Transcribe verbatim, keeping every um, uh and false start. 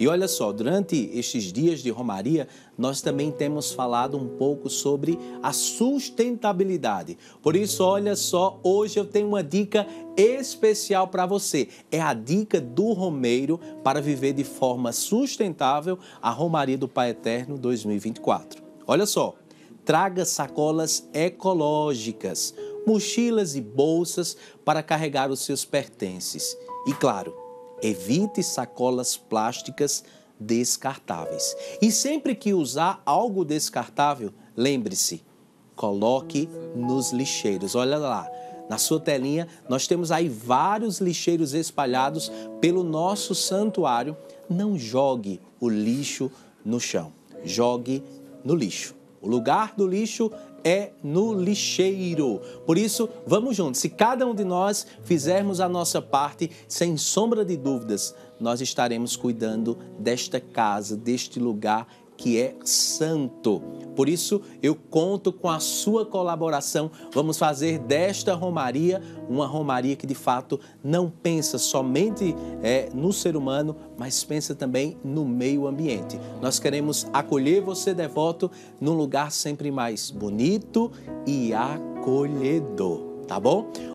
E olha só, durante estes dias de Romaria, nós também temos falado um pouco sobre a sustentabilidade. Por isso, olha só, hoje eu tenho uma dica especial para você. É a dica do Romeiro para viver de forma sustentável a Romaria do Pai Eterno dois mil e vinte e quatro. Olha só, traga sacolas ecológicas, mochilas e bolsas para carregar os seus pertences. E claro, evite sacolas plásticas descartáveis. E sempre que usar algo descartável, lembre-se, coloque nos lixeiros. Olha lá, na sua telinha nós temos aí vários lixeiros espalhados pelo nosso santuário. Não jogue o lixo no chão, jogue no lixo. O lugar do lixo é no lixeiro. Por isso, vamos juntos. Se cada um de nós fizermos a nossa parte, sem sombra de dúvidas, nós estaremos cuidando desta casa, deste lugar que é santo. Por isso, eu conto com a sua colaboração. Vamos fazer desta Romaria uma Romaria que, de fato, não pensa somente é, no ser humano, mas pensa também no meio ambiente. Nós queremos acolher você, devoto, num lugar sempre mais bonito e acolhedor, tá bom?